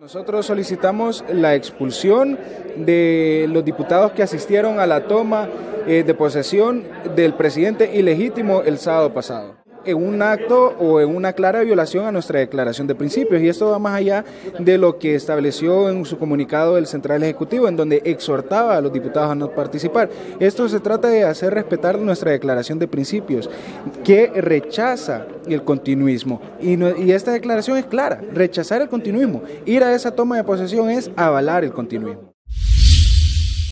Nosotros solicitamos la expulsión de los diputados que asistieron a la toma de posesión del presidente ilegítimo el sábado pasado, en un acto o en una clara violación a nuestra declaración de principios, y esto va más allá de lo que estableció en su comunicado el Central Ejecutivo, en donde exhortaba a los diputados a no participar. Esto se trata de hacer respetar nuestra declaración de principios, que rechaza el continuismo, y esta declaración es clara: rechazar el continuismo. Ir a esa toma de posesión es avalar el continuismo.